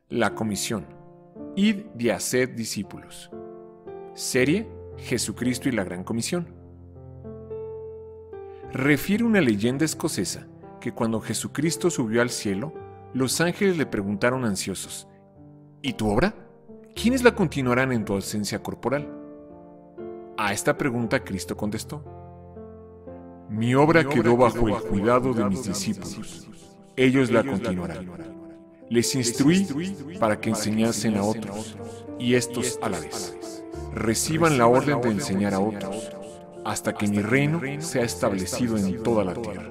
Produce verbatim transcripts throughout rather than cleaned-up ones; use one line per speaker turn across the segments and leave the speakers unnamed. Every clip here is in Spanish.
La comisión. Id y haced discípulos. Serie Jesucristo y la Gran Comisión. Refiere una leyenda escocesa que cuando Jesucristo subió al cielo, los ángeles le preguntaron ansiosos: ¿y tu obra? ¿Quiénes la continuarán en tu ausencia corporal? A esta pregunta Cristo contestó: Mi obra quedó bajo el cuidado de mis discípulos. Ellos la continuarán. Les instruí para que enseñasen a otros, y estos a la vez reciban la orden de enseñar a otros, hasta que mi reino sea establecido en toda la tierra.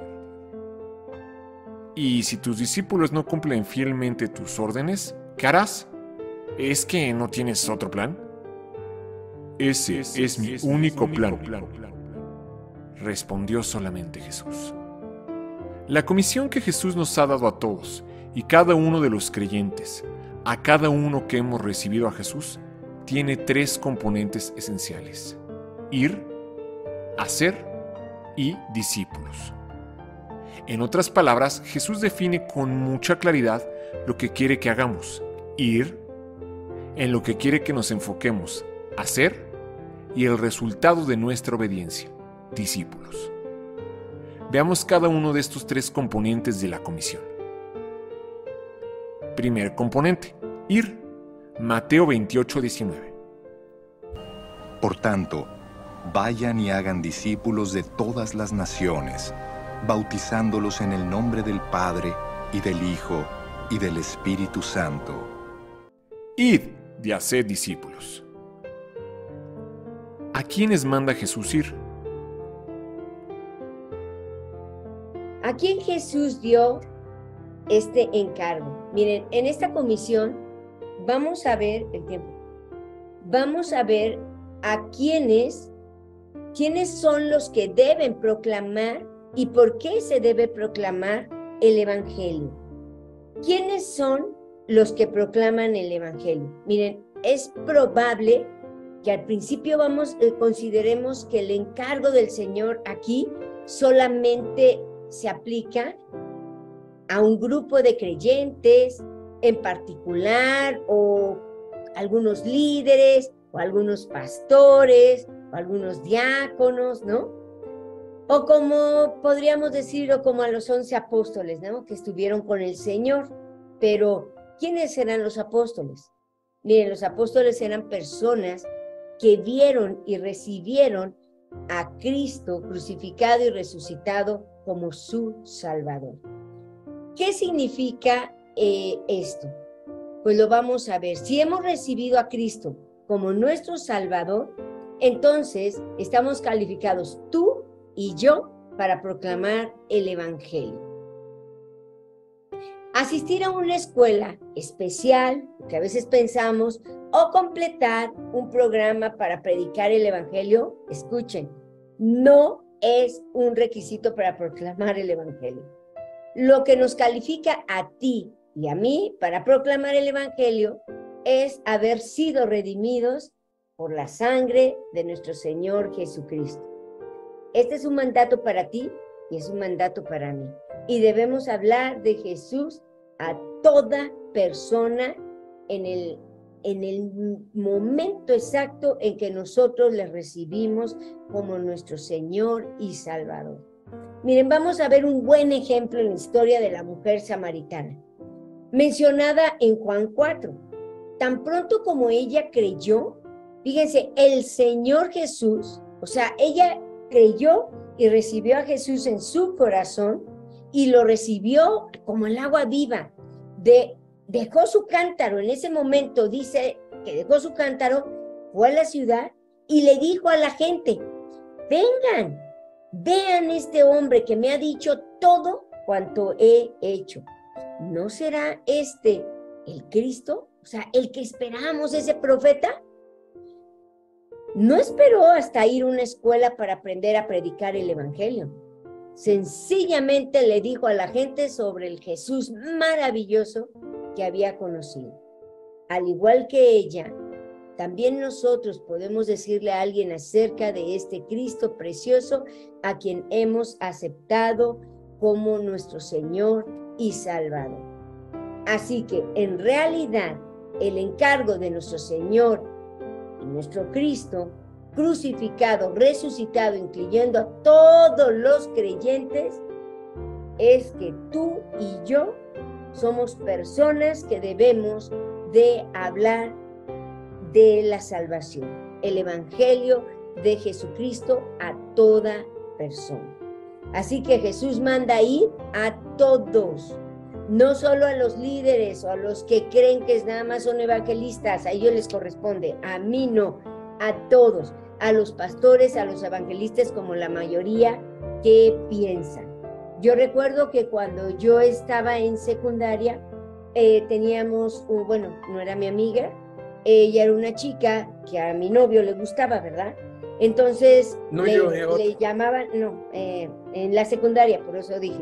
Y si tus discípulos no cumplen fielmente tus órdenes, ¿qué harás? ¿Es que no tienes otro plan? Ese es mi único plan, respondió solamente Jesús. La comisión que Jesús nos ha dado a todos y cada uno de los creyentes, a cada uno que hemos recibido a Jesús, tiene tres componentes esenciales: ir, hacer y discípulos. En otras palabras, Jesús define con mucha claridad lo que quiere que hagamos: ir, en lo que quiere que nos enfoquemos, hacer, y el resultado de nuestra obediencia, discípulos. Veamos cada uno de estos tres componentes de la comisión. Primer componente: ir. Mateo veintiocho, diecinueve.
Por tanto, vayan y hagan discípulos de todas las naciones, bautizándolos en el nombre del Padre, y del Hijo, y del Espíritu Santo.
Id y haced discípulos. ¿A quiénes manda Jesús ir?
¿A quién Jesús dio este encargo? Miren, en esta comisión vamos a ver el tiempo. Vamos a ver a quiénes, quiénes son los que deben proclamar y por qué se debe proclamar el Evangelio. ¿Quiénes son los que proclaman el Evangelio? Miren, es probable que al principio vamos, eh, consideremos que el encargo del Señor aquí solamente se aplica a un grupo de creyentes en particular, o algunos líderes, o algunos pastores, o algunos diáconos, ¿no? O como podríamos decirlo, como a los once apóstoles, ¿no? Que estuvieron con el Señor. Pero, ¿quiénes eran los apóstoles? Miren, los apóstoles eran personas que vieron y recibieron a Cristo crucificado y resucitado como su Salvador. ¿Qué significa eh, esto? Pues lo vamos a ver. Si hemos recibido a Cristo como nuestro Salvador, entonces estamos calificados tú y yo para proclamar el Evangelio. Asistir a una escuela especial, que a veces pensamos, o completar un programa para predicar el Evangelio, escuchen, no es un requisito para proclamar el Evangelio. Lo que nos califica a ti y a mí para proclamar el Evangelio es haber sido redimidos por la sangre de nuestro Señor Jesucristo. Este es un mandato para ti y es un mandato para mí. Y debemos hablar de Jesús a toda persona en el, en el momento exacto en que nosotros le recibimos como nuestro Señor y Salvador. Miren, vamos a ver un buen ejemplo en la historia de la mujer samaritana, mencionada en Juan cuatro. Tan pronto como ella creyó, fíjense, el Señor Jesús, o sea, ella creyó y recibió a Jesús en su corazón y lo recibió como el agua viva. De, dejó su cántaro, en ese momento dice que dejó su cántaro, fue a la ciudad y le dijo a la gente: vengan, vean este hombre que me ha dicho todo cuanto he hecho. ¿No será este el Cristo? O sea, el que esperamos, ese profeta. No esperó hasta ir a una escuela para aprender a predicar el Evangelio. Sencillamente le dijo a la gente sobre el Jesús maravilloso que había conocido. Al igual que ella, también nosotros podemos decirle a alguien acerca de este Cristo precioso a quien hemos aceptado como nuestro Señor y Salvador. Así que en realidad el encargo de nuestro Señor y nuestro Cristo, crucificado, resucitado, incluyendo a todos los creyentes, es que tú y yo somos personas que debemos de hablar de la salvación, el evangelio de Jesucristo a toda persona. Así que Jesús manda ir a todos, no solo a los líderes o a los que creen que nada más son evangelistas, a ellos les corresponde, a mí no, a todos, a los pastores, a los evangelistas, como la mayoría que piensan. Yo recuerdo que cuando yo estaba en secundaria, eh, teníamos, un, bueno, no era mi amiga, ella era una chica que a mi novio le gustaba, ¿verdad? Entonces
no,
le,
yo, eh,
le llamaban, no, eh, en la secundaria, por eso dije,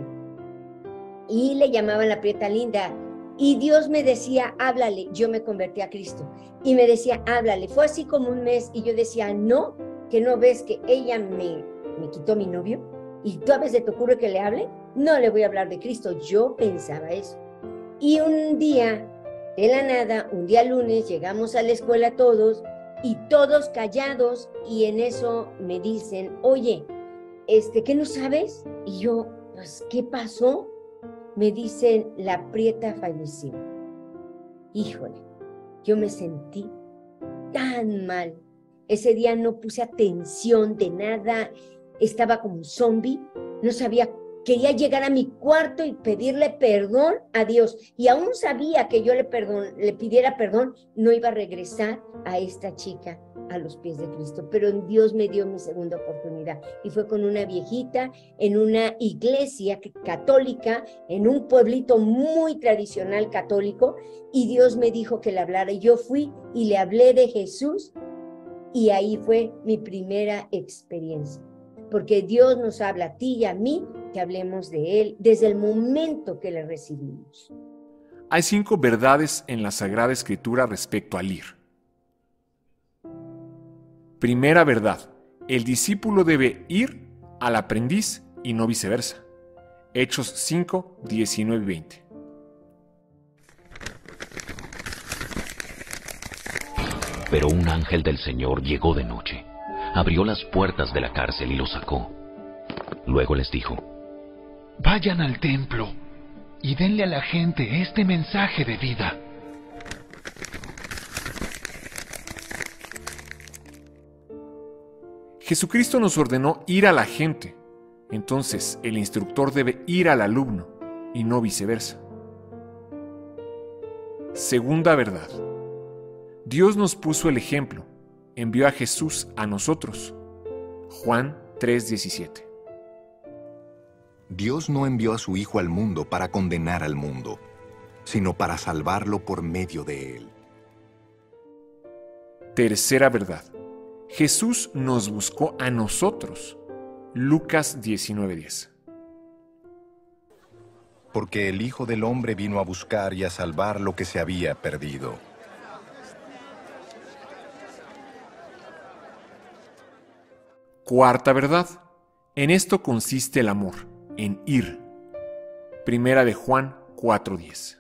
y le llamaban la prieta linda, y Dios me decía, háblale, yo me convertí a Cristo, y me decía, háblale, fue así como un mes, y yo decía, no, que no ves que ella me, me quitó mi novio, y tú a veces te ocurre que le hable, no le voy a hablar de Cristo, yo pensaba eso, y un día, de la nada, un día lunes, llegamos a la escuela todos, y todos callados, y en eso me dicen, oye, este, ¿qué no sabes? Y yo, pues, ¿qué pasó? Me dicen, la prieta falleció. Híjole, yo me sentí tan mal. Ese día no puse atención de nada, estaba como un zombie, no sabía, quería llegar a mi cuarto y pedirle perdón a Dios. Y aún sabía que yo le, perdón, le pidiera perdón, no iba a regresar a esta chica a los pies de Cristo. Pero Dios me dio mi segunda oportunidad. Y fue con una viejita en una iglesia católica, en un pueblito muy tradicional católico. Y Dios me dijo que le hablara. Y yo fui y le hablé de Jesús. Y ahí fue mi primera experiencia. Porque Dios nos habla a ti y a mí, que hablemos de Él desde el momento que le recibimos.
Hay cinco verdades en la Sagrada Escritura respecto al ir. Primera verdad, el discípulo debe ir al aprendiz y no viceversa. Hechos cinco, diecinueve y veinte.
Pero un ángel del Señor llegó de noche, abrió las puertas de la cárcel y los sacó. Luego les dijo,
vayan al templo y denle a la gente este mensaje de vida.
Jesucristo nos ordenó ir a la gente, entonces el instructor debe ir al alumno y no viceversa. Segunda verdad, Dios nos puso el ejemplo, envió a Jesús a nosotros. Juan tres diecisiete.
Dios no envió a su Hijo al mundo para condenar al mundo, sino para salvarlo por medio de él.
Tercera verdad, Jesús nos buscó a nosotros. Lucas diecinueve diez.
Porque el Hijo del Hombre vino a buscar y a salvar lo que se había perdido.
Cuarta verdad, en esto consiste el amor, en ir. Primera de Juan cuatro diez.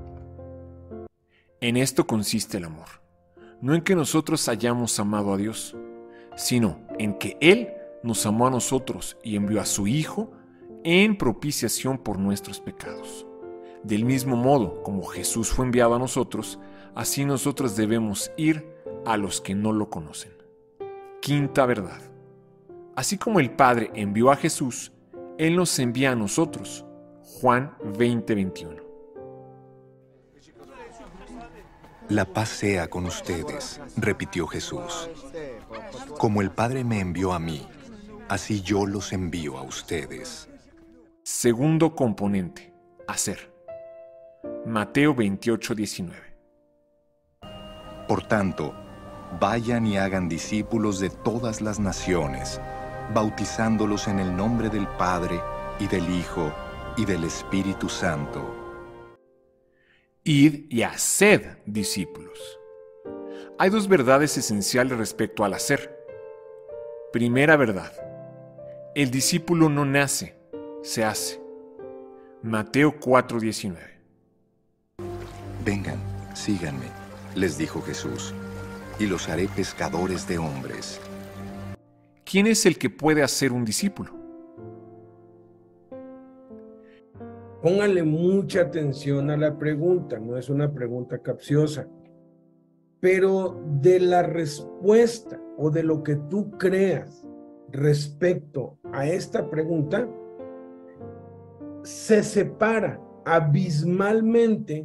En esto consiste el amor, no en que nosotros hayamos amado a Dios, sino en que Él nos amó a nosotros y envió a su Hijo en propiciación por nuestros pecados. Del mismo modo como Jesús fue enviado a nosotros, así nosotros debemos ir a los que no lo conocen. Quinta verdad. Así como el Padre envió a Jesús, Él nos envía a nosotros. Juan veinte veintiuno.
La paz sea con ustedes, repitió Jesús. Como el Padre me envió a mí, así yo los envío a ustedes.
Segundo componente, hacer. Mateo veintiocho diecinueve.
Por tanto, vayan y hagan discípulos de todas las naciones, bautizándolos en el nombre del Padre, y del Hijo, y del Espíritu Santo.
Id y haced discípulos. Hay dos verdades esenciales respecto al hacer. Primera verdad, el discípulo no nace, se hace. Mateo cuatro diecinueve.
Vengan, síganme, les dijo Jesús, y los haré pescadores de hombres.
¿Quién es el que puede hacer un discípulo?
Pónganle mucha atención a la pregunta, no es una pregunta capciosa, pero de la respuesta o de lo que tú creas respecto a esta pregunta, se separa abismalmente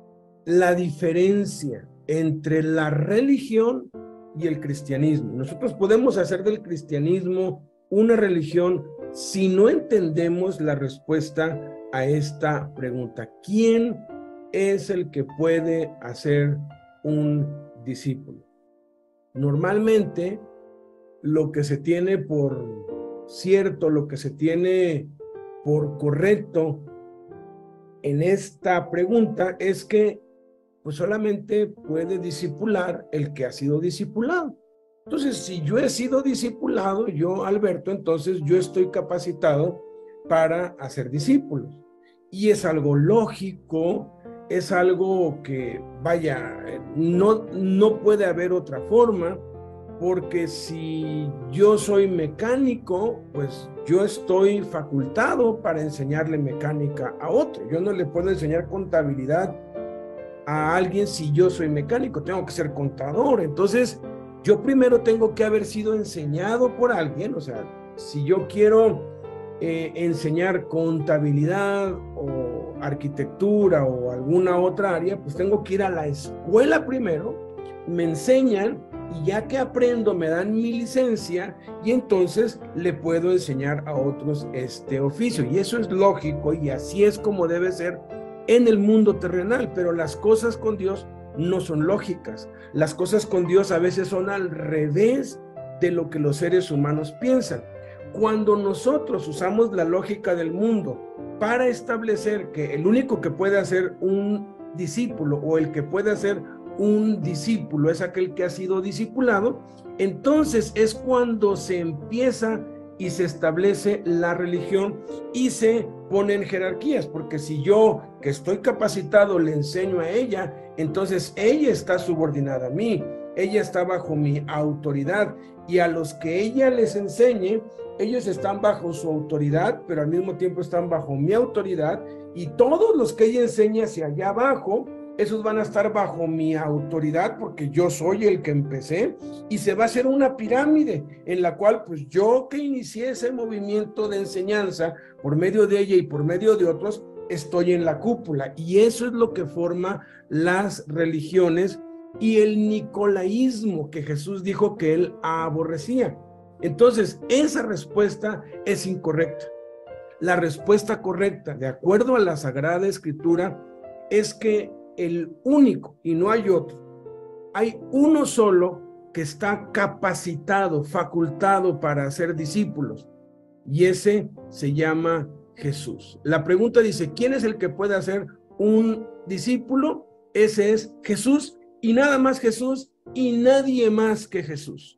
la diferencia entre la religión y el cristianismo. Nosotros podemos hacer del cristianismo una religión si no entendemos la respuesta a esta pregunta. ¿Quién es el que puede hacer un discípulo? Normalmente, lo que se tiene por cierto, lo que se tiene por correcto en esta pregunta es que pues solamente puede discipular el que ha sido discipulado. Entonces, si yo he sido discipulado, yo, Alberto, entonces yo estoy capacitado para hacer discípulos. Y es algo lógico, es algo que, vaya, no, no puede haber otra forma, porque si yo soy mecánico, pues yo estoy facultado para enseñarle mecánica a otro. Yo no le puedo enseñar contabilidad a alguien si yo soy mecánico, tengo que ser contador. Entonces, yo primero tengo que haber sido enseñado por alguien. O sea, si yo quiero eh, enseñar contabilidad o arquitectura o alguna otra área, pues tengo que ir a la escuela primero, me enseñan, y ya que aprendo me dan mi licencia y entonces le puedo enseñar a otros este oficio. Y eso es lógico y así es como debe ser en el mundo terrenal, pero las cosas con Dios no son lógicas. Las cosas con Dios a veces son al revés de lo que los seres humanos piensan. Cuando nosotros usamos la lógica del mundo para establecer que el único que puede hacer un discípulo o el que puede hacer un discípulo es aquel que ha sido discipulado, entonces es cuando se empieza y se establece la religión y se ponen jerarquías, porque si yo, que estoy capacitado, le enseño a ella, entonces ella está subordinada a mí, ella está bajo mi autoridad, y a los que ella les enseñe, ellos están bajo su autoridad, pero al mismo tiempo están bajo mi autoridad, y todos los que ella enseña hacia allá abajo, esos van a estar bajo mi autoridad porque yo soy el que empecé, y se va a hacer una pirámide en la cual pues yo que inicié ese movimiento de enseñanza por medio de ella y por medio de otros, estoy en la cúpula, y eso es lo que forma las religiones y el nicolaísmo que Jesús dijo que él aborrecía. Entonces, esa respuesta es incorrecta. La respuesta correcta, de acuerdo a la Sagrada Escritura, es que el único, y no hay otro, hay uno solo que está capacitado, facultado para hacer discípulos, y ese se llama Jesús. La pregunta dice, ¿quién es el que puede hacer un discípulo? Ese es Jesús, y nada más Jesús, y nadie más que Jesús.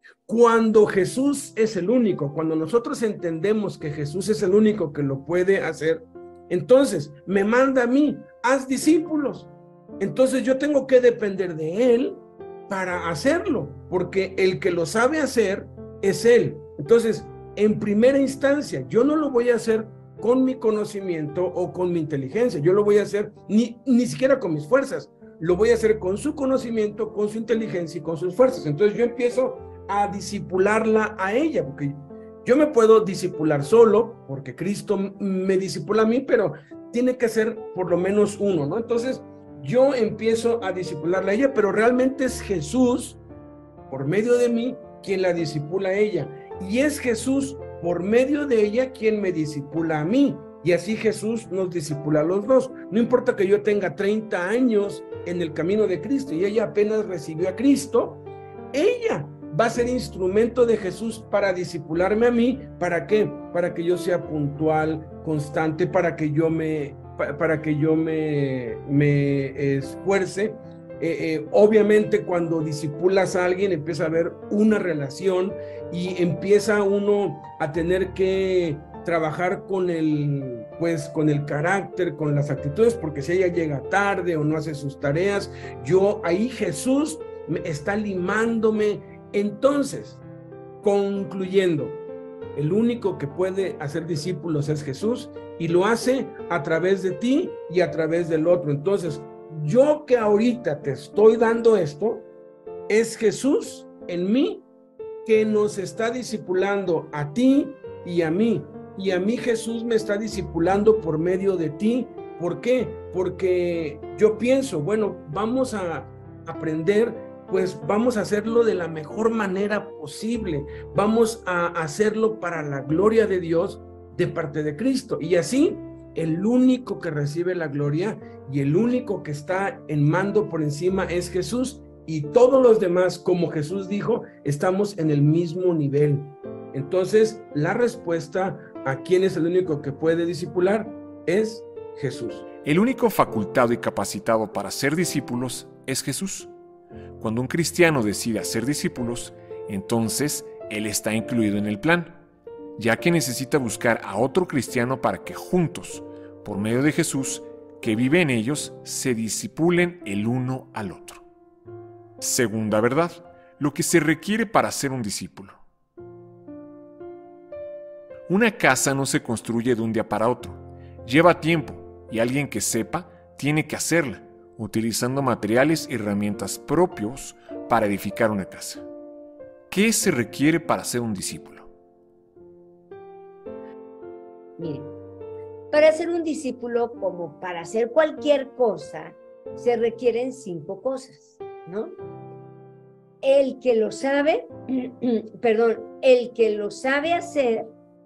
Cuando Jesús es el único, cuando nosotros entendemos que Jesús es el único que lo puede hacer, entonces me manda a mí, haz discípulos. Entonces yo tengo que depender de él para hacerlo, porque el que lo sabe hacer es él. Entonces, en primera instancia, yo no lo voy a hacer con mi conocimiento o con mi inteligencia, yo lo voy a hacer ni, ni siquiera con mis fuerzas, lo voy a hacer con su conocimiento, con su inteligencia y con sus fuerzas. Entonces yo empiezo a discipularla a ella, porque yo me puedo discipular solo, porque Cristo me discipula a mí, pero tiene que ser por lo menos uno, ¿no? Entonces, yo empiezo a discipularla a ella, pero realmente es Jesús, por medio de mí, quien la discipula a ella. Y es Jesús, por medio de ella, quien me discipula a mí. Y así Jesús nos discipula a los dos. No importa que yo tenga treinta años en el camino de Cristo y ella apenas recibió a Cristo, ella va a ser instrumento de Jesús para discipularme a mí. ¿Para qué? Para que yo sea puntual, constante, para que yo me, para que yo me, me esfuerce. Eh, eh, obviamente cuando discipulas a alguien empieza a haber una relación y empieza uno a tener que trabajar con el, pues, con el carácter, con las actitudes, porque si ella llega tarde o no hace sus tareas, yo ahí Jesús me está limándome. Entonces, concluyendo, el único que puede hacer discípulos es Jesús y lo hace a través de ti y a través del otro. Entonces, yo que ahorita te estoy dando esto, es Jesús en mí que nos está discipulando a ti y a mí. Y a mí Jesús me está discipulando por medio de ti. ¿Por qué? Porque yo pienso, bueno, vamos a aprender, pues vamos a hacerlo de la mejor manera posible. Vamos a hacerlo para la gloria de Dios de parte de Cristo. Y así, el único que recibe la gloria y el único que está en mando por encima es Jesús. Y todos los demás, como Jesús dijo, estamos en el mismo nivel. Entonces, la respuesta a quién es el único que puede discipular es Jesús.
El único facultado y capacitado para ser discípulos es Jesús. Cuando un cristiano decide hacer discípulos, entonces él está incluido en el plan, ya que necesita buscar a otro cristiano para que juntos, por medio de Jesús, que vive en ellos, se discipulen el uno al otro. Segunda verdad, lo que se requiere para ser un discípulo. Una casa no se construye de un día para otro. Lleva tiempo y alguien que sepa tiene que hacerla, utilizando materiales y herramientas propios para edificar una casa. ¿Qué se requiere para ser un discípulo?
Miren, para ser un discípulo, como para hacer cualquier cosa, se requieren cinco cosas, ¿no? El que lo sabe, perdón, el que lo sabe hacer.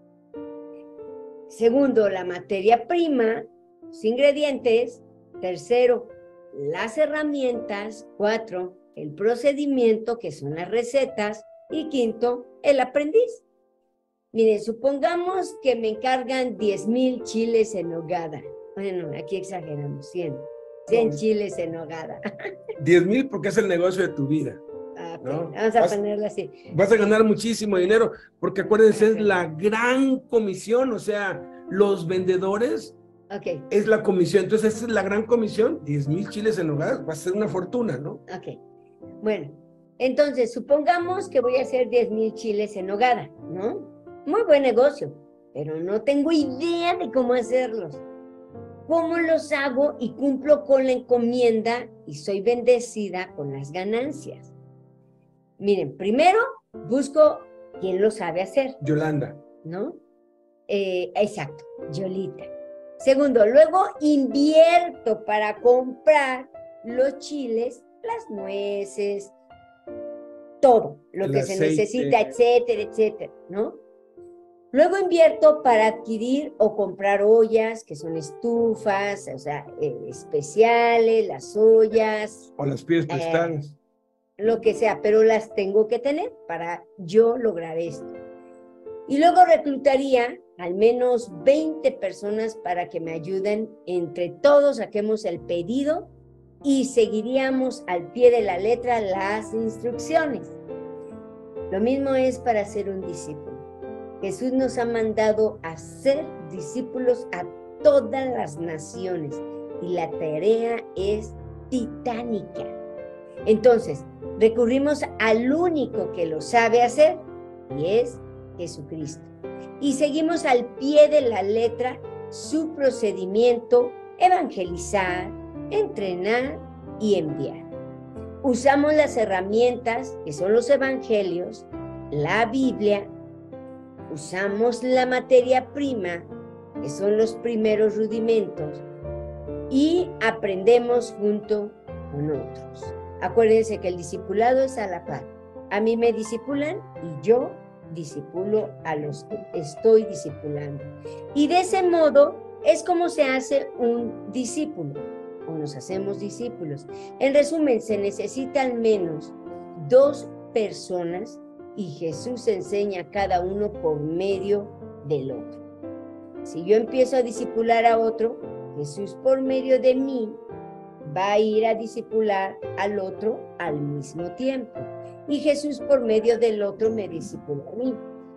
Segundo, la materia prima, los ingredientes. Tercero, las herramientas. Cuatro, el procedimiento, que son las recetas. Y quinto, el aprendiz. Miren, supongamos que me encargan diez mil chiles en nogada. Bueno, aquí exageramos, cien. cien no. Chiles en nogada.
diez mil porque es el negocio de tu vida.
Ah, okay. ¿No? Vamos a vas, ponerlo así.
Vas a ganar muchísimo dinero, porque acuérdense, okay, es la gran comisión, o sea, los vendedores, okay, es la comisión. Entonces, esa es la gran comisión, diez mil chiles en nogada, va a ser una fortuna, ¿no?
Ok, bueno, entonces, supongamos que voy a hacer diez mil chiles en nogada, ¿no? Muy buen negocio, pero no tengo idea de cómo hacerlos. ¿Cómo los hago y cumplo con la encomienda y soy bendecida con las ganancias? Miren, primero busco quién lo sabe hacer.
Yolanda.
¿No? Eh, exacto, Yolita. Segundo, luego invierto para comprar los chiles, las nueces, todo lo que se necesita, etcétera, etcétera, ¿no? Luego invierto para adquirir o comprar ollas, que son estufas, o sea, eh, especiales, las ollas.
O las pides prestadas.
Eh, lo que sea, pero las tengo que tener para yo lograr esto. Y luego reclutaría al menos veinte personas para que me ayuden. Entre todos saquemos el pedido y seguiríamos al pie de la letra las instrucciones. Lo mismo es para ser un discípulo. Jesús nos ha mandado a ser discípulos a todas las naciones y la tarea es titánica. Entonces, recurrimos al único que lo sabe hacer y es Jesucristo. Y seguimos al pie de la letra su procedimiento: evangelizar, entrenar y enviar. Usamos las herramientas que son los evangelios, la Biblia. Usamos la materia prima, que son los primeros rudimentos, y aprendemos junto con otros. Acuérdense que el discipulado es a la par. A mí me discipulan y yo discipulo a los que estoy discipulando. Y de ese modo es como se hace un discípulo, o nos hacemos discípulos. En resumen, se necesita al menos dos personas y Jesús enseña a cada uno por medio del otro. Si yo empiezo a discipular a otro, Jesús por medio de mí va a ir a discipular al otro al mismo tiempo. Y Jesús por medio del otro me discipula a mí.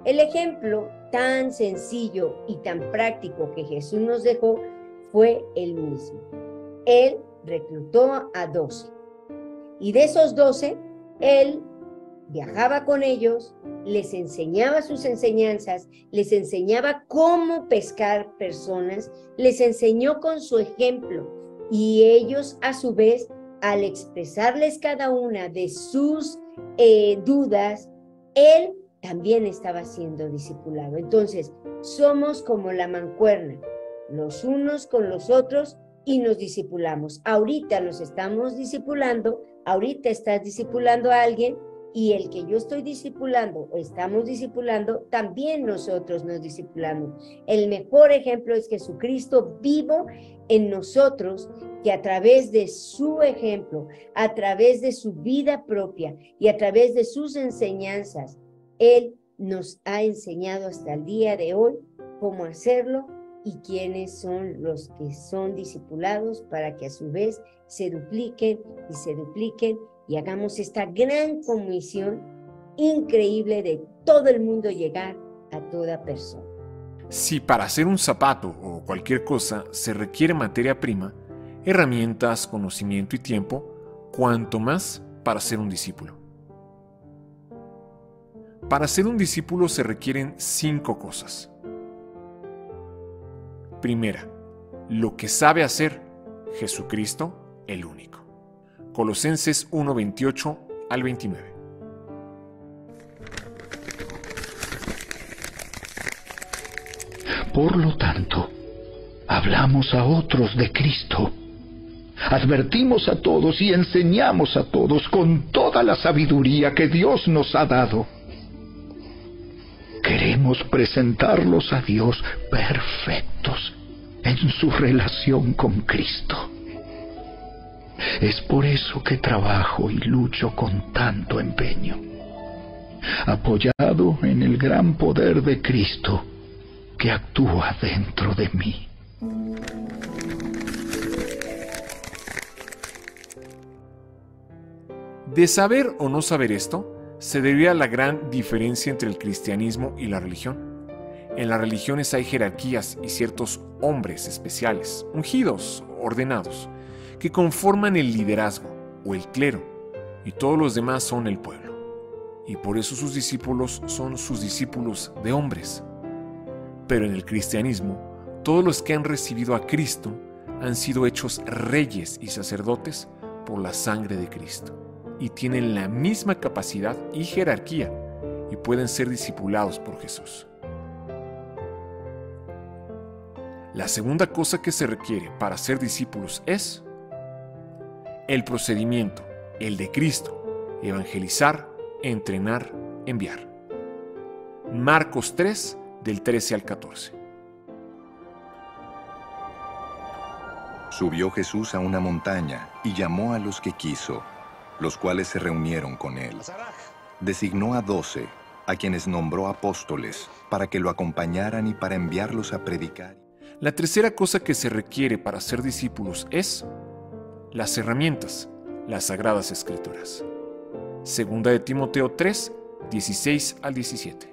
El ejemplo tan sencillo y tan práctico que Jesús nos dejó fue el mismo. Él reclutó a doce y de esos doce, él viajaba con ellos, les enseñaba sus enseñanzas, les enseñaba cómo pescar personas, les enseñó con su ejemplo y ellos a su vez, al expresarles cada una de sus eh, dudas, él también estaba siendo discipulado. Entonces, somos como la mancuerna, los unos con los otros y nos discipulamos. Ahorita nos estamos discipulando, ahorita estás discipulando a alguien y el que yo estoy discipulando o estamos discipulando, también nosotros nos discipulamos. El mejor ejemplo es Jesucristo vivo en nosotros, que a través de su ejemplo, a través de su vida propia y a través de sus enseñanzas, Él nos ha enseñado hasta el día de hoy cómo hacerlo y quiénes son los que son discipulados para que a su vez se dupliquen y se dupliquen y hagamos esta gran comisión increíble de todo el mundo llegar a toda persona.
Si para hacer un zapato o cualquier cosa se requiere materia prima, herramientas, conocimiento y tiempo, cuanto más para ser un discípulo. Para ser un discípulo se requieren cinco cosas. Primera, lo que sabe hacer Jesucristo, el único. Colosenses uno, veintiocho al veintinueve.
Por lo tanto, hablamos a otros de Cristo. Advertimos a todos y enseñamos a todos con toda la sabiduría que Dios nos ha dado. Queremos presentarlos a Dios perfectos en su relación con Cristo. Es por eso que trabajo y lucho con tanto empeño, apoyado en el gran poder de Cristo que actúa dentro de mí.
De saber o no saber esto, se debe a la gran diferencia entre el cristianismo y la religión. En las religiones hay jerarquías y ciertos hombres especiales, ungidos, ordenados, que conforman el liderazgo o el clero, y todos los demás son el pueblo. Y por eso sus discípulos son sus discípulos de hombres. Pero en el cristianismo, todos los que han recibido a Cristo han sido hechos reyes y sacerdotes por la sangre de Cristo, y tienen la misma capacidad y jerarquía, y pueden ser discipulados por Jesús. La segunda cosa que se requiere para ser discípulos es el procedimiento, el de Cristo: evangelizar, entrenar, enviar. Marcos tres, del trece al catorce.
Subió Jesús a una montaña y llamó a los que quiso, los cuales se reunieron con él. Designó a doce, a quienes nombró apóstoles, para que lo acompañaran y para enviarlos a predicar.
La tercera cosa que se requiere para ser discípulos es las herramientas, las Sagradas Escrituras. Segunda de Timoteo tres, dieciséis al diecisiete.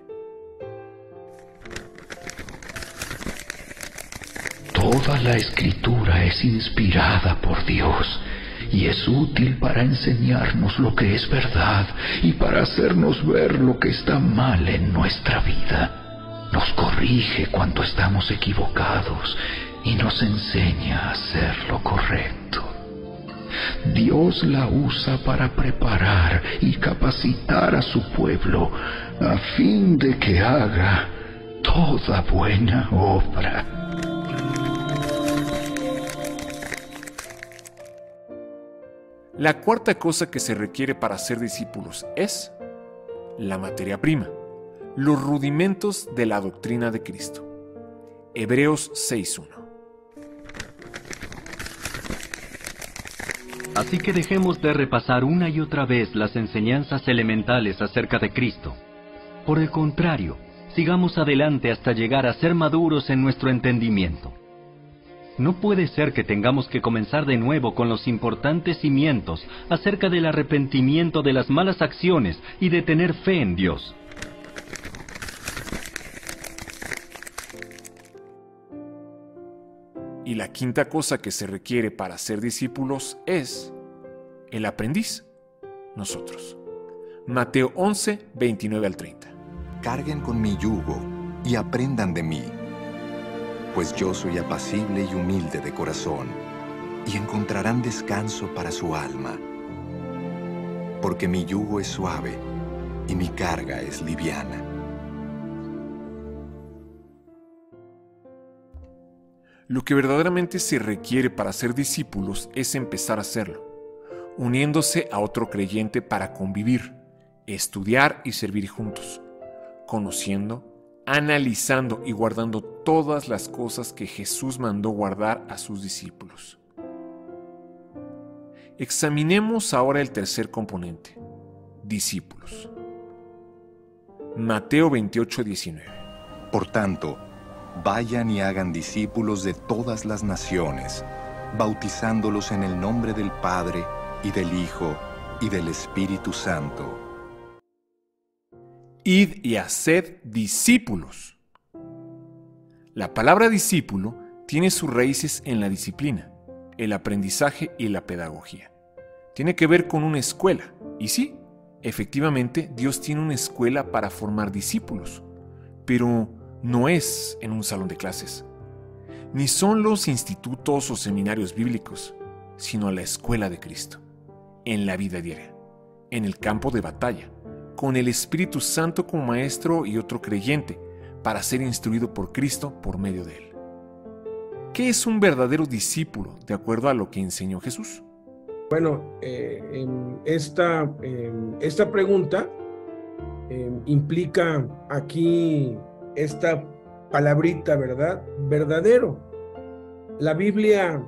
Toda la Escritura es inspirada por Dios y es útil para enseñarnos lo que es verdad y para hacernos ver lo que está mal en nuestra vida. Nos corrige cuando estamos equivocados y nos enseña a hacer lo correcto. Dios la usa para preparar y capacitar a su pueblo a fin de que haga toda buena obra.
La cuarta cosa que se requiere para ser discípulos es la materia prima, los rudimentos de la doctrina de Cristo. Hebreos seis uno.
Así que dejemos de repasar una y otra vez las enseñanzas elementales acerca de Cristo. Por el contrario, sigamos adelante hasta llegar a ser maduros en nuestro entendimiento. No puede ser que tengamos que comenzar de nuevo con los importantes cimientos acerca del arrepentimiento de las malas acciones y de tener fe en Dios.
Y la quinta cosa que se requiere para ser discípulos es el aprendiz, nosotros. Mateo once, veintinueve al treinta.
Carguen con mi yugo y aprendan de mí, pues yo soy apacible y humilde de corazón, y encontrarán descanso para su alma, porque mi yugo es suave y mi carga es liviana.
Lo que verdaderamente se requiere para ser discípulos es empezar a hacerlo, uniéndose a otro creyente para convivir, estudiar y servir juntos, conociendo, analizando y guardando todas las cosas que Jesús mandó guardar a sus discípulos. Examinemos ahora el tercer componente, discípulos. Mateo veintiocho, diecinueve.
Por tanto, vayan y hagan discípulos de todas las naciones, bautizándolos en el nombre del Padre, y del Hijo, y del Espíritu Santo.
Id y haced discípulos. La palabra discípulo tiene sus raíces en la disciplina, el aprendizaje y la pedagogía. Tiene que ver con una escuela. Y sí, efectivamente, Dios tiene una escuela para formar discípulos, pero no es en un salón de clases, ni son los institutos o seminarios bíblicos, sino la escuela de Cristo, en la vida diaria, en el campo de batalla, con el Espíritu Santo como maestro y otro creyente, para ser instruido por Cristo por medio de él. ¿Qué es un verdadero discípulo de acuerdo a lo que enseñó Jesús?
Bueno, eh, en esta, en esta pregunta eh, implica aquí esta palabrita, ¿verdad? Verdadero. La Biblia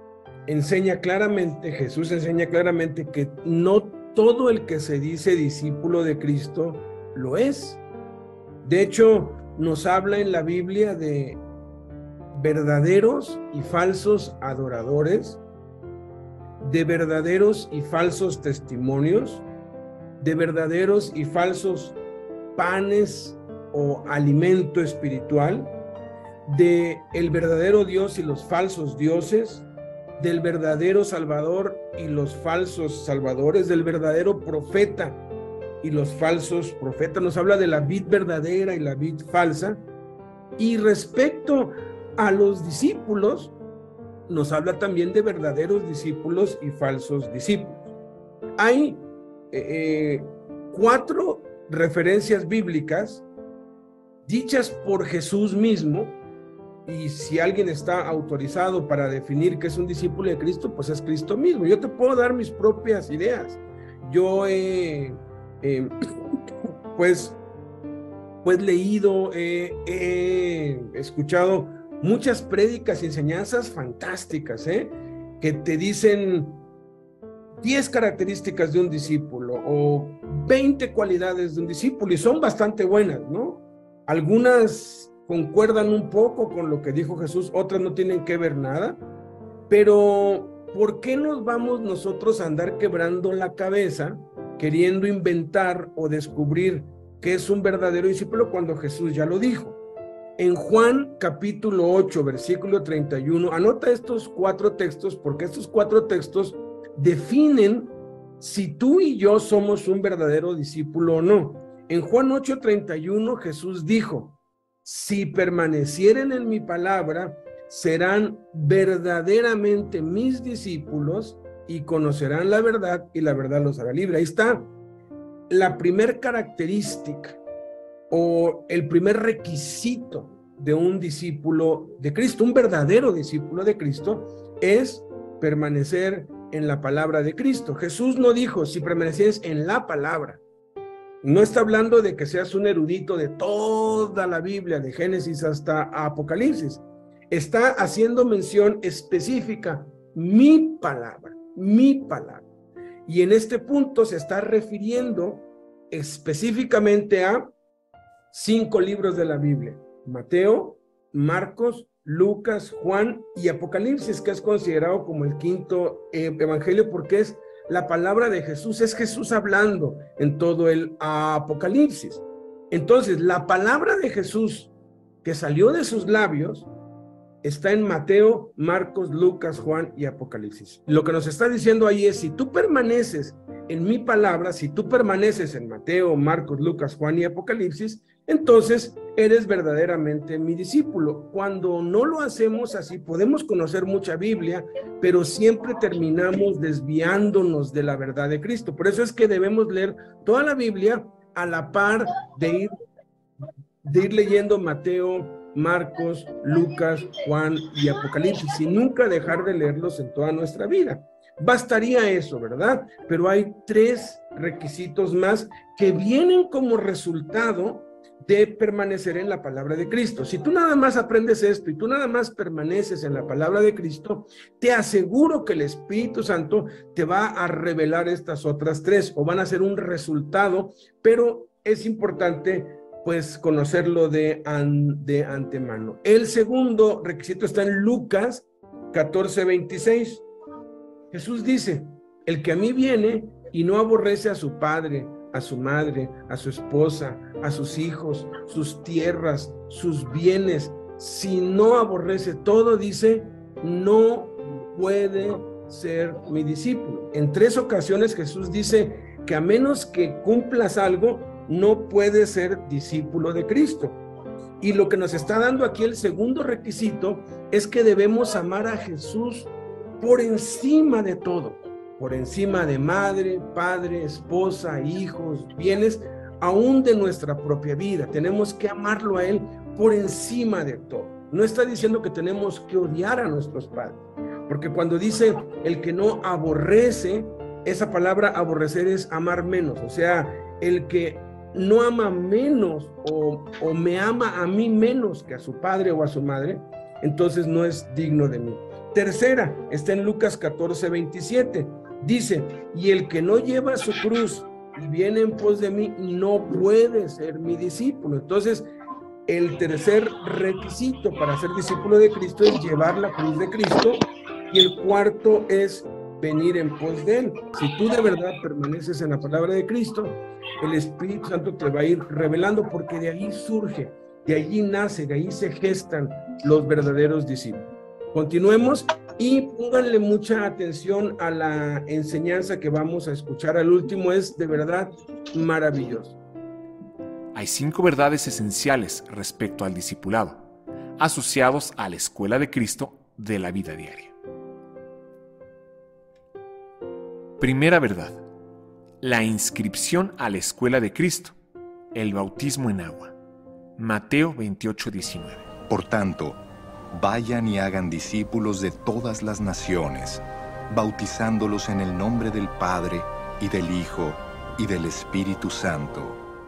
enseña claramente, Jesús enseña claramente que no todo el que se dice discípulo de Cristo lo es. De hecho, nos habla en la Biblia de verdaderos y falsos adoradores, de verdaderos y falsos testimonios, de verdaderos y falsos panes o alimento espiritual, de el verdadero Dios y los falsos dioses, del verdadero Salvador y los falsos salvadores, del verdadero profeta y los falsos profetas. Nos habla de la vid verdadera y la vid falsa. Y respecto a los discípulos, nos habla también de verdaderos discípulos y falsos discípulos. Hay eh, cuatro referencias bíblicas dichas por Jesús mismo, y si alguien está autorizado para definir qué es un discípulo de Cristo, pues es Cristo mismo. Yo te puedo dar mis propias ideas. Yo he, eh, pues, pues leído, eh, he escuchado muchas prédicas y enseñanzas fantásticas, ¿eh? que te dicen diez características de un discípulo o veinte cualidades de un discípulo, y son bastante buenas, ¿no? Algunas concuerdan un poco con lo que dijo Jesús, otras no tienen que ver nada, pero ¿por qué nos vamos nosotros a andar quebrando la cabeza queriendo inventar o descubrir qué es un verdadero discípulo cuando Jesús ya lo dijo? En Juan capítulo ocho, versículo treinta y uno, anota estos cuatro textos, porque estos cuatro textos definen si tú y yo somos un verdadero discípulo o no. En Juan ocho, treinta y uno, Jesús dijo: si permanecieren en mi palabra, serán verdaderamente mis discípulos y conocerán la verdad, y la verdad los hará libre. Ahí está la primer característica o el primer requisito de un discípulo de Cristo. Un verdadero discípulo de Cristo es permanecer en la palabra de Cristo. Jesús no dijo si permaneces en la palabra. No está hablando de que seas un erudito de toda la Biblia, de Génesis hasta Apocalipsis. Está haciendo mención específica, mi palabra, mi palabra. Y en este punto se está refiriendo específicamente a cinco libros de la Biblia: Mateo, Marcos, Lucas, Juan y Apocalipsis, que es considerado como el quinto eh, evangelio, porque es la palabra de Jesús, es Jesús hablando en todo el Apocalipsis. Entonces, la palabra de Jesús que salió de sus labios está en Mateo, Marcos, Lucas, Juan y Apocalipsis. Lo que nos está diciendo ahí es, si tú permaneces en mi palabra, si tú permaneces en Mateo, Marcos, Lucas, Juan y Apocalipsis, entonces eres verdaderamente mi discípulo. Cuando no lo hacemos así, podemos conocer mucha Biblia, pero siempre terminamos desviándonos de la verdad de Cristo. Por eso es que debemos leer toda la Biblia a la par de ir, de ir leyendo Mateo, Marcos, Lucas, Juan y Apocalipsis, y nunca dejar de leerlos en toda nuestra vida. Bastaría eso, ¿verdad? Pero hay tres requisitos más que vienen como resultado de permanecer en la palabra de Cristo. Si tú nada más aprendes esto y tú nada más permaneces en la palabra de Cristo, te aseguro que el Espíritu Santo te va a revelar estas otras tres, o van a ser un resultado, pero es importante pues conocerlo de, an, de antemano. El segundo requisito está en Lucas catorce veintiséis. Jesús dice, el que a mí viene y no aborrece a su padre, a su madre, a su esposa, a sus hijos, sus tierras, sus bienes, si no aborrece todo, dice, no puede ser mi discípulo. En tres ocasiones Jesús dice que a menos que cumplas algo, no puedes ser discípulo de Cristo. Y lo que nos está dando aquí el segundo requisito es que debemos amar a Jesús por encima de todo, por encima de madre, padre, esposa, hijos, bienes, aún de nuestra propia vida. Tenemos que amarlo a Él por encima de todo. No está diciendo que tenemos que odiar a nuestros padres, porque cuando dice el que no aborrece, esa palabra aborrecer es amar menos, o sea, el que no ama menos o, o me ama a mí menos que a su padre o a su madre, entonces no es digno de mí. Tercera, está en Lucas catorce veintisiete. Dice, y el que no lleva su cruz y viene en pos de mí, no puede ser mi discípulo. Entonces, el tercer requisito para ser discípulo de Cristo es llevar la cruz de Cristo, y el cuarto es venir en pos de Él. Si tú de verdad permaneces en la palabra de Cristo, el Espíritu Santo te va a ir revelando, porque de ahí surge, de allí nace, de ahí se gestan los verdaderos discípulos. Continuemos y pónganle mucha atención a la enseñanza que vamos a escuchar al último. Es de verdad maravilloso.
Hay cinco verdades esenciales respecto al discipulado, asociados a la escuela de Cristo de la vida diaria. Primera verdad: la inscripción a la escuela de Cristo, el bautismo en agua. Mateo veintiocho diecinueve.
Por tanto, vayan y hagan discípulos de todas las naciones, bautizándolos en el nombre del Padre, y del Hijo, y del Espíritu Santo.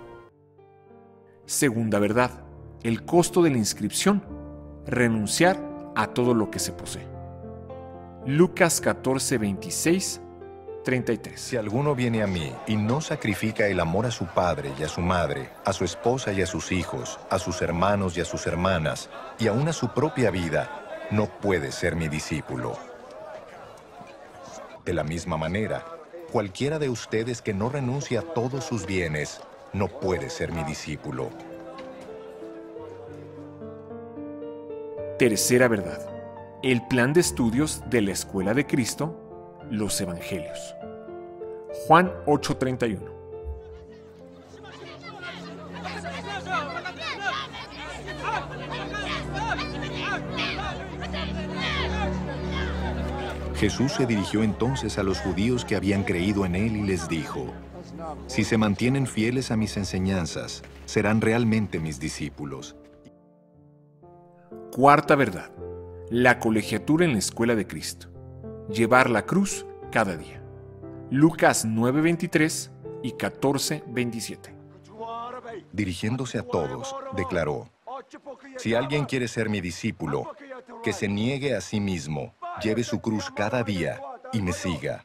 Segunda verdad: el costo de la inscripción, renunciar a todo lo que se posee. Lucas catorce veintiséis, treinta y tres.
Si alguno viene a mí y no sacrifica el amor a su padre y a su madre, a su esposa y a sus hijos, a sus hermanos y a sus hermanas, y aún a su propia vida, no puede ser mi discípulo. De la misma manera, cualquiera de ustedes que no renuncie a todos sus bienes, no puede ser mi discípulo.
Tercera verdad: el plan de estudios de la escuela de Cristo, los evangelios. Juan ocho treinta y uno.
Jesús se dirigió entonces a los judíos que habían creído en él y les dijo: si se mantienen fieles a mis enseñanzas, serán realmente mis discípulos.
Cuarta verdad: la colegiatura en la escuela de Cristo, llevar la cruz cada día. Lucas nueve veintitrés y catorce veintisiete.
Dirigiéndose a todos, declaró: si alguien quiere ser mi discípulo, que se niegue a sí mismo, lleve su cruz cada día y me siga.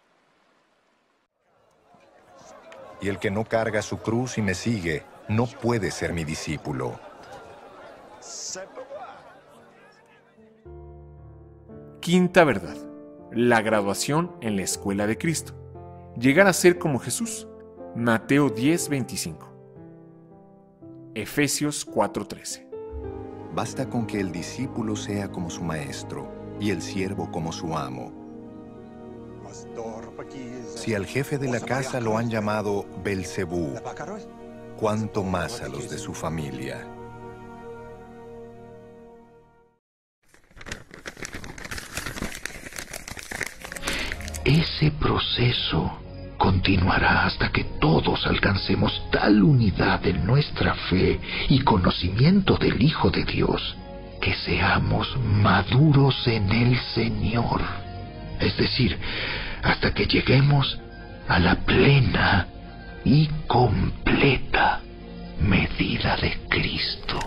Y el que no carga su cruz y me sigue, no puede ser mi discípulo.
Quinta verdad: la graduación en la escuela de Cristo, llegar a ser como Jesús. Mateo diez veinticinco. Efesios cuatro trece.
Basta con que el discípulo sea como su maestro y el siervo como su amo. Si al jefe de la casa lo han llamado Belcebú, ¿cuánto más a los de su familia?
Ese proceso continuará hasta que todos alcancemos tal unidad en nuestra fe y conocimiento del Hijo de Dios, que seamos maduros en el Señor. Es decir, hasta que lleguemos a la plena y completa medida de Cristo.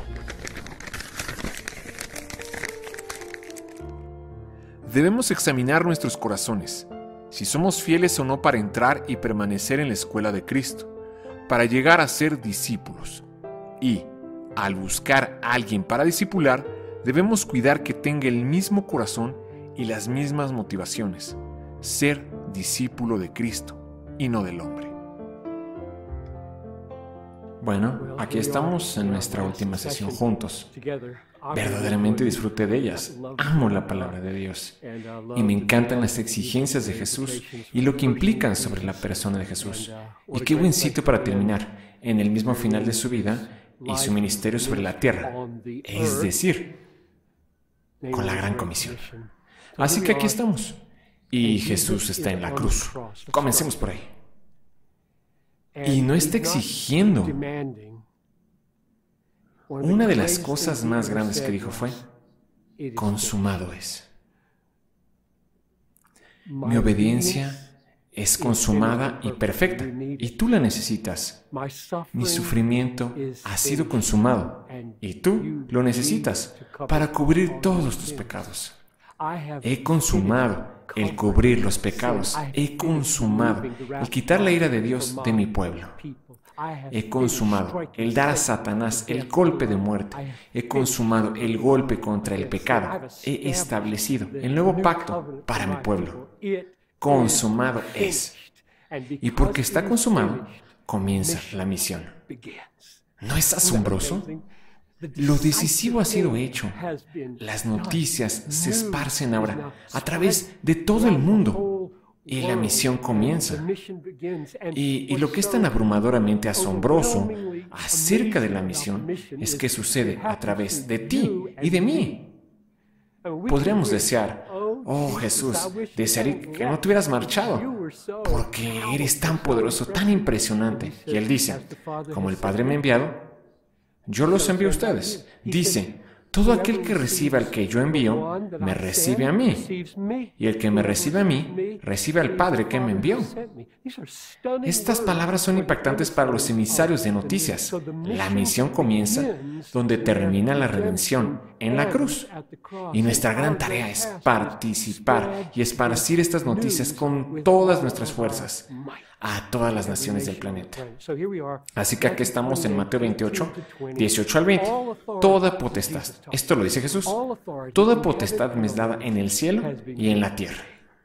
Debemos examinar nuestros corazones, si somos fieles o no para entrar y permanecer en la escuela de Cristo, para llegar a ser discípulos. Y, al buscar a alguien para discipular, debemos cuidar que tenga el mismo corazón y las mismas motivaciones, ser discípulo de Cristo y no del hombre. Bueno, aquí estamos en nuestra última sesión juntos. Verdaderamente disfruté de ellas. Amo la palabra de Dios. Y me encantan las exigencias de Jesús y lo que implican sobre la persona de Jesús. Y qué buen sitio para terminar en el mismo final de su vida y su ministerio sobre la tierra. Es decir, con la gran comisión. Así que aquí estamos. Y Jesús está en la cruz. Comencemos por ahí. Y no está exigiendo. Una de las cosas más grandes que dijo fue, consumado es. Mi obediencia es consumada y perfecta, y tú la necesitas. Mi sufrimiento ha sido consumado, y tú lo necesitas para cubrir todos tus pecados. He consumado el cubrir los pecados. He consumado el quitar la ira de Dios de mi pueblo. He consumado el dar a Satanás el golpe de muerte. He consumado el golpe contra el pecado. He establecido el nuevo pacto para mi pueblo. Consumado es. Y porque está consumado, comienza la misión. ¿No es asombroso? Lo decisivo ha sido hecho. Las noticias se esparcen ahora a través de todo el mundo. Y la misión comienza. Y, y lo que es tan abrumadoramente asombroso acerca de la misión es que sucede a través de ti y de mí. Podríamos desear, oh Jesús, desearía que no te hubieras marchado, porque eres tan poderoso, tan impresionante. Y Él dice, como el Padre me ha enviado, yo los envío a ustedes. Dice, todo aquel que recibe al que yo envío, me recibe a mí. Y el que me recibe a mí, recibe al Padre que me envió. Estas palabras son impactantes para los emisarios de noticias. La misión comienza donde termina la redención, en la cruz. Y nuestra gran tarea es participar y esparcir estas noticias con todas nuestras fuerzas a todas las naciones del planeta. Así que aquí estamos en Mateo veintiocho, dieciocho al veinte. Toda potestad, esto lo dice Jesús, toda potestad me es dada en el cielo y en la tierra.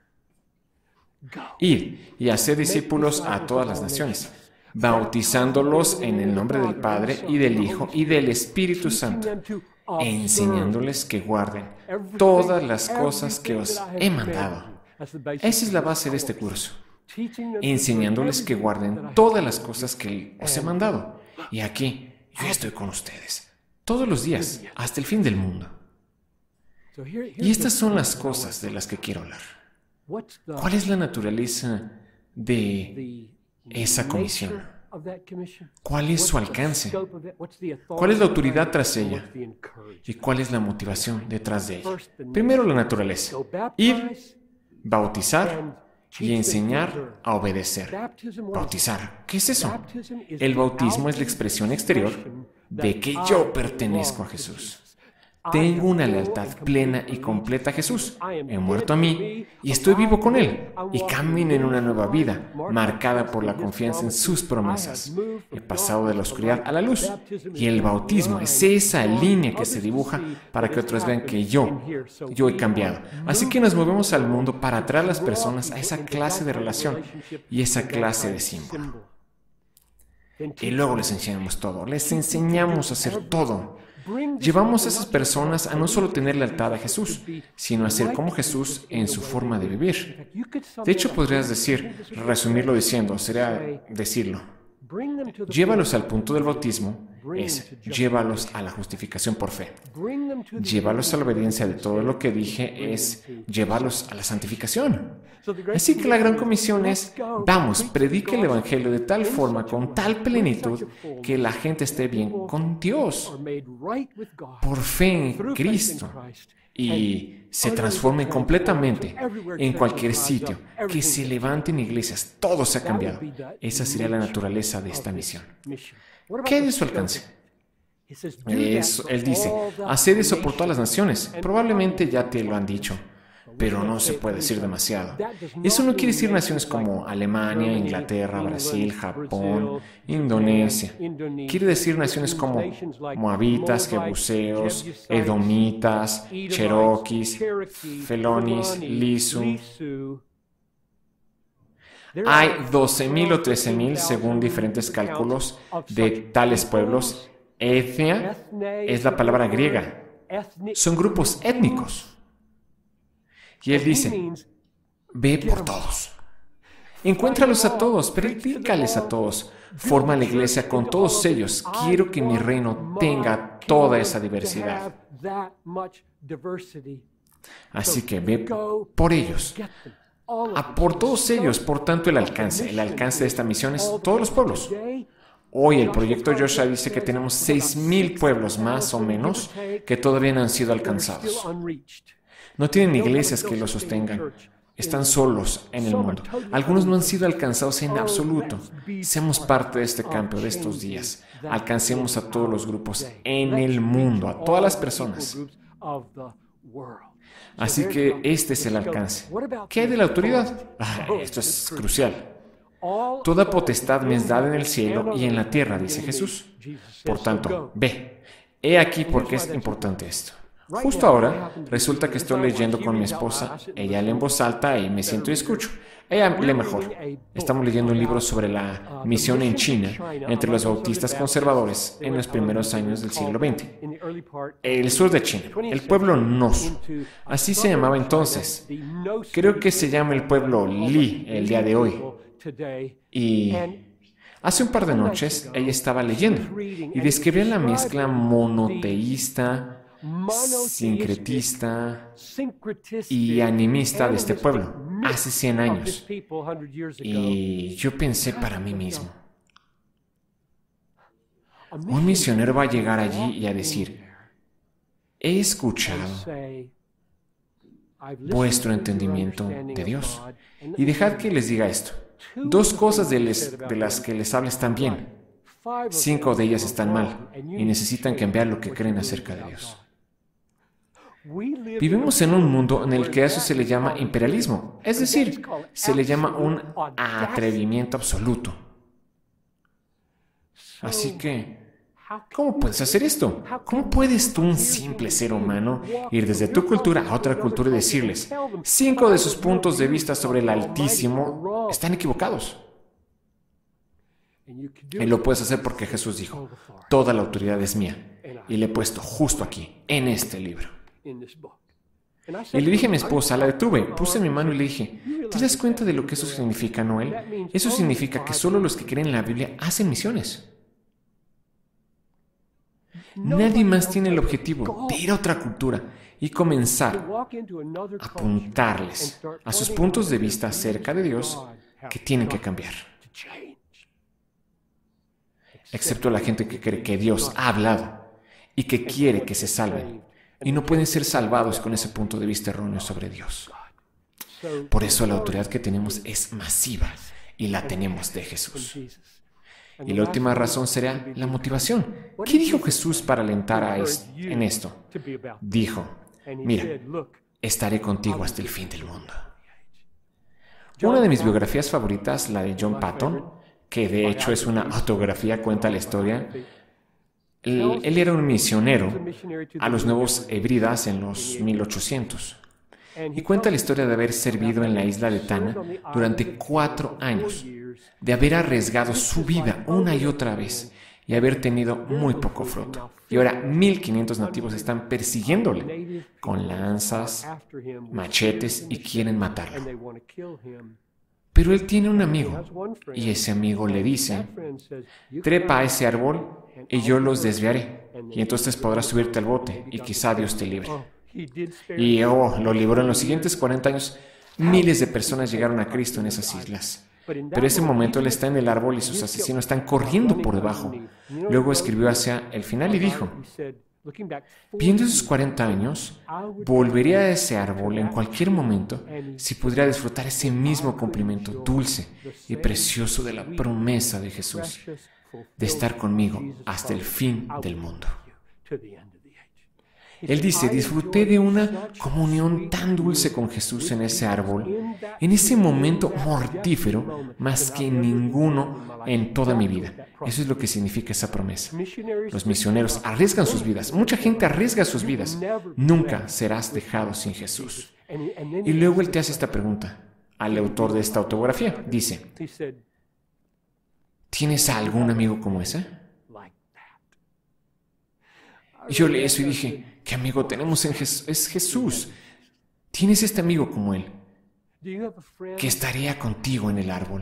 Id y haced discípulos a todas las naciones, bautizándolos en el nombre del Padre y del Hijo y del Espíritu Santo, enseñándoles que guarden todas las cosas que os he mandado. Esa es la base de este curso. Enseñándoles que guarden todas las cosas que os he mandado. Y aquí, yo estoy con ustedes, todos los días, hasta el fin del mundo. Y estas son las cosas de las que quiero hablar. ¿Cuál es la naturaleza de esa comisión? ¿Cuál es su alcance? ¿Cuál es la autoridad tras ella? ¿Y cuál es la motivación detrás de ella? Primero, la naturaleza. Ir, bautizar y enseñar a obedecer. Bautizar. ¿Qué es eso? El bautismo es la expresión exterior de que yo pertenezco a Jesús. Tengo una lealtad plena y completa a Jesús. He muerto a mí y estoy vivo con Él. Y camino en una nueva vida, marcada por la confianza en sus promesas. He pasado de la oscuridad a la luz. Y el bautismo es esa línea que se dibuja para que otros vean que yo, yo he cambiado. Así que nos movemos al mundo para atraer a las personas a esa clase de relación y esa clase de símbolo. Y luego les enseñamos todo. Les enseñamos a hacer todo. Llevamos a esas personas a no solo tener lealtad a Jesús, sino a ser como Jesús en su forma de vivir. De hecho, podrías decir, resumirlo diciendo, sería decirlo. Llévalos al punto del bautismo, es llévalos a la justificación por fe. Llévalos a la obediencia de todo lo que dije, es llevarlos a la santificación. Así que la gran comisión es, vamos, predique el evangelio de tal forma, con tal plenitud, que la gente esté bien con Dios, por fe en Cristo, y se transformen completamente en cualquier sitio, que se levanten iglesias, todo se ha cambiado. Esa sería la naturaleza de esta misión. ¿Qué es de su alcance? Eso, él dice, haced eso por todas las naciones. Probablemente ya te lo han dicho, pero no se puede decir demasiado. Eso no quiere decir naciones como Alemania, Inglaterra, Brasil, Japón, Indonesia. Quiere decir naciones como moabitas, jebuseos, edomitas, cheroquis, felonis, lisu. Hay doce mil o trece mil, según diferentes cálculos, de tales pueblos. Etnia es la palabra griega. Son grupos étnicos. Y él dice, ve por todos. Encuéntralos a todos, predícales a todos. Forma la iglesia con todos ellos. Quiero que mi reino tenga toda esa diversidad. Así que ve por ellos. A por todos ellos, por tanto el alcance. El alcance de esta misión es todos los pueblos. Hoy el proyecto Joshua dice que tenemos seis mil pueblos más o menos que todavía no han sido alcanzados. No tienen iglesias que los sostengan. Están solos en el mundo. Algunos no han sido alcanzados en absoluto. Seamos parte de este cambio de estos días. Alcancemos a todos los grupos en el mundo, a todas las personas. Así que este es el alcance. ¿Qué hay de la autoridad? Ah, esto es crucial. Toda potestad me es dada en el cielo y en la tierra, dice Jesús. Por tanto, ve. He aquí por qué es importante esto. Justo ahora, resulta que estoy leyendo con mi esposa. Ella lee en voz alta y me siento y escucho. Ella lee mejor. Estamos leyendo un libro sobre la misión en China entre los bautistas conservadores en los primeros años del siglo veinte. El sur de China, el pueblo Nosu. Así se llamaba entonces. Creo que se llama el pueblo Li el día de hoy. Y hace un par de noches ella estaba leyendo y describía la mezcla monoteísta, sincretista y animista de este pueblo hace cien años. Y yo pensé para mí mismo, un misionero va a llegar allí y a decir, he escuchado vuestro entendimiento de Dios. Y dejad que les diga esto. Dos cosas de, les, de las que les hablo están bien. Cinco de ellas están mal y necesitan cambiar lo que creen acerca de Dios. Vivimos en un mundo en el que a eso se le llama imperialismo, es decir, se le llama un atrevimiento absoluto. Así que, ¿cómo puedes hacer esto? ¿Cómo puedes tú, un simple ser humano, ir desde tu cultura a otra cultura y decirles, cinco de sus puntos de vista sobre el Altísimo están equivocados? Y lo puedes hacer porque Jesús dijo, toda la autoridad es mía, y le he puesto justo aquí, en este libro. Y le dije a mi esposa, la detuve, puse mi mano y le dije, ¿te das cuenta de lo que eso significa, Noel? Eso significa que solo los que creen en la Biblia hacen misiones. Nadie más tiene el objetivo de ir a otra cultura y comenzar a apuntarles a sus puntos de vista acerca de Dios que tienen que cambiar. Excepto la gente que cree que Dios ha hablado y que quiere que se salven. Y no pueden ser salvados con ese punto de vista erróneo sobre Dios. Por eso la autoridad que tenemos es masiva y la tenemos de Jesús. Y la última razón será la motivación. ¿Qué dijo Jesús para alentar a es, en esto? Dijo, mira, estaré contigo hasta el fin del mundo. Una de mis biografías favoritas, la de John Patton, que de hecho es una autobiografía, cuenta la historia. Él, él era un misionero a los Nuevos Hebridas en los mil ochocientos. Y cuenta la historia de haber servido en la isla de Tana durante cuatro años, de haber arriesgado su vida una y otra vez y haber tenido muy poco fruto. Y ahora mil quinientos nativos están persiguiéndole con lanzas, machetes y quieren matarlo. Pero él tiene un amigo y ese amigo le dice: trepa a ese árbol y yo los desviaré, y entonces podrás subirte al bote y quizá Dios te libre. Y oh, lo libró. En los siguientes cuarenta años, miles de personas llegaron a Cristo en esas islas. Pero ese momento él está en el árbol y sus asesinos están corriendo por debajo. Luego escribió hacia el final y dijo: viendo esos cuarenta años, volvería a ese árbol en cualquier momento si pudiera disfrutar ese mismo cumplimiento dulce y precioso de la promesa de Jesús, de estar conmigo hasta el fin del mundo. Él dice: disfruté de una comunión tan dulce con Jesús en ese árbol, en ese momento mortífero, más que ninguno en toda mi vida. Eso es lo que significa esa promesa. Los misioneros arriesgan sus vidas. Mucha gente arriesga sus vidas. Nunca serás dejado sin Jesús. Y luego él te hace esta pregunta al autor de esta autobiografía. Dice: ¿tienes a algún amigo como ese? Y yo leí eso y dije: ¿qué amigo tenemos en Jesús? Es Jesús. ¿Tienes este amigo como él, que estaría contigo en el árbol?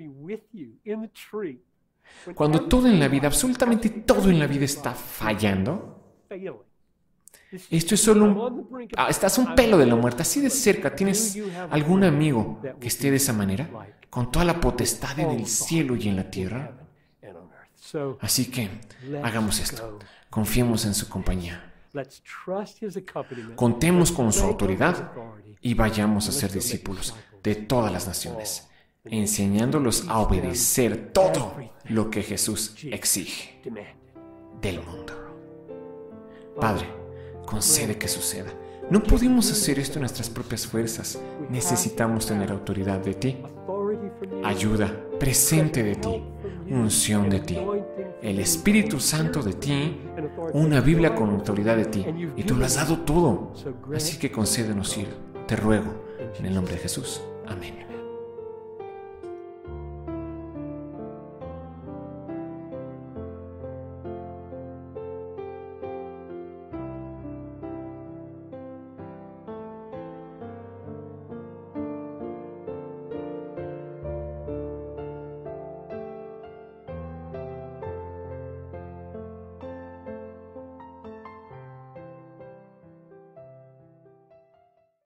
Cuando todo en la vida, absolutamente todo en la vida está fallando, esto es solo un... Ah, estás a un pelo de la muerte, así de cerca. ¿Tienes algún amigo que esté de esa manera, con toda la potestad en el cielo y en la tierra? Así que hagamos esto. Confiemos en su compañía. Contemos con su autoridad y vayamos a ser discípulos de todas las naciones, enseñándolos a obedecer todo lo que Jesús exige del mundo. Padre, concede que suceda. No podemos hacer esto en nuestras propias fuerzas. Necesitamos tener autoridad de ti, ayuda presente de ti, unción de ti, el Espíritu Santo de ti, una Biblia con autoridad de ti. Y tú lo has dado todo. Así que concédenos ir, te ruego, en el nombre de Jesús. Amén.